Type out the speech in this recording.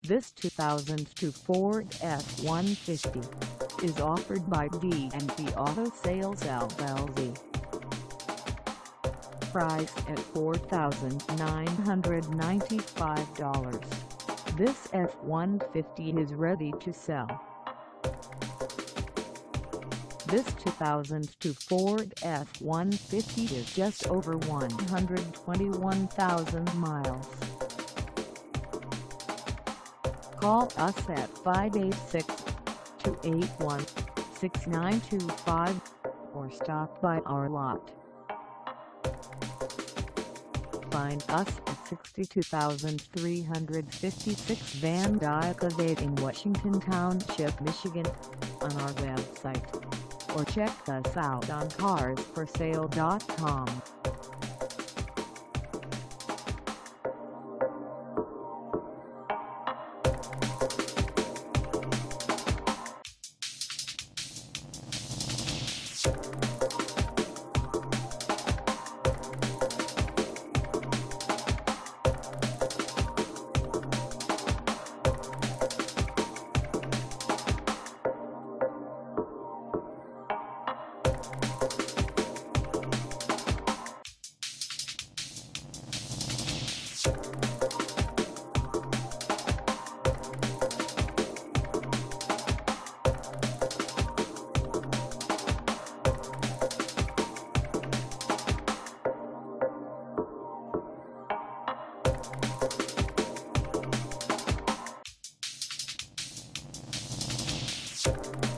This 2002 Ford F-150 is offered by D&B Auto Sales LLC. Priced at $4,995, this F-150 is ready to sell. This 2002 Ford F-150 is just over 121,000 miles. Call us at 586-281-6925 or stop by our lot. Find us at 62,356 Van Dyke Ave in Washington Township, Michigan, on our website, or check us out on carsforsale.com. You